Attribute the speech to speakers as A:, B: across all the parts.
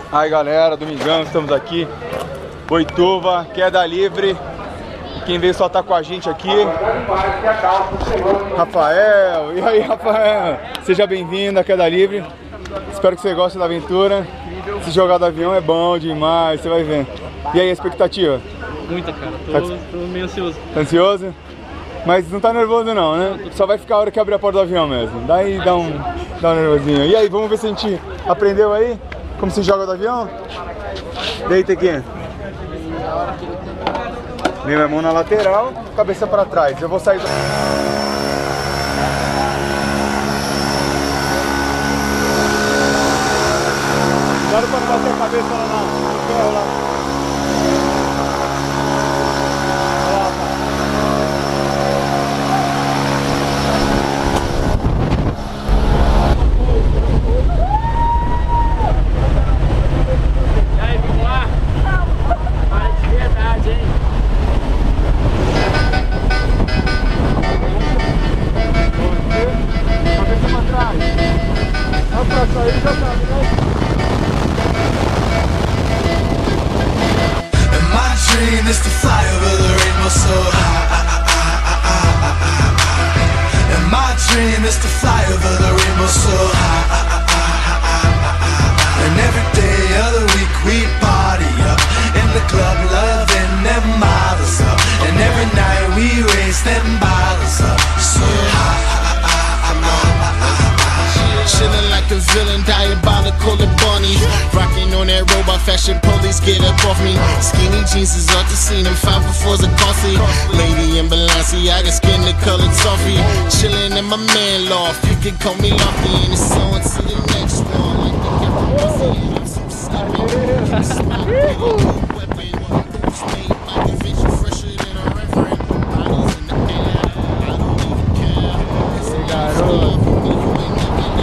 A: Aí galera, domingão, estamos aqui, Boituva, queda livre. Quem veio só tá com a gente aqui, Rafael. E aí, Rafael? Seja bem-vindo à queda livre. Espero que você goste da aventura. Se jogar do avião é bom demais, você vai ver. E aí, a expectativa?
B: Muita, cara. Tô meio ansioso.
A: Tá ansioso? Mas não tá nervoso não, né? Só vai ficar a hora que abrir a porta do avião mesmo. Daí dá um nervosinho. E aí, vamos ver se a gente aprendeu aí? Como se joga do avião? Deita aqui. Minha mão na lateral, cabeça pra trás. Eu vou sair do... Cuidado pra não bater a cabeça lá no ferro lá.
B: E aí, vamos lá? Vai de verdade, hein?
A: Cabeça pra trás. Vai pra sair, já sabe, né?
C: My dream is to fly over the rainbow so high. And my dream is to fly over the rainbow so high. And every day of the week we party up in the club, loving them models up. And every night we raise them bottles up so high. Chillin' like a villain, diabolical and bunny. Rockin' on that robot fashion, police get up off me. Skinny jeans is off the scene, and 504s are costly. Lady in Balenciaga, skin the color toffee. Chillin' in my man loft, you can call me Lofty. And it's on to the next one, like the Captain. I'm so sloppy. Boots made my division fresher than a reverend. Bodies in the air, I don't even care. It's a lifestyle for me, you ain't never there.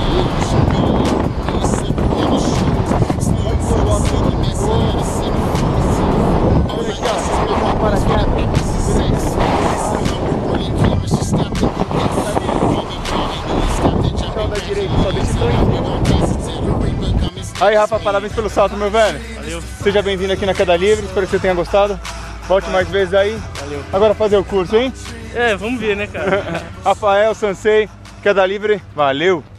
A: Aí, Rafa, parabéns pelo salto, meu velho.
B: Valeu.
A: Seja bem-vindo aqui na Queda Livre, espero que você tenha gostado. Volte mais vezes aí.
B: Valeu.
A: Agora fazer o curso, hein?
B: É, vamos ver, né, cara?
A: Rafael, Sansei, Queda Livre, valeu!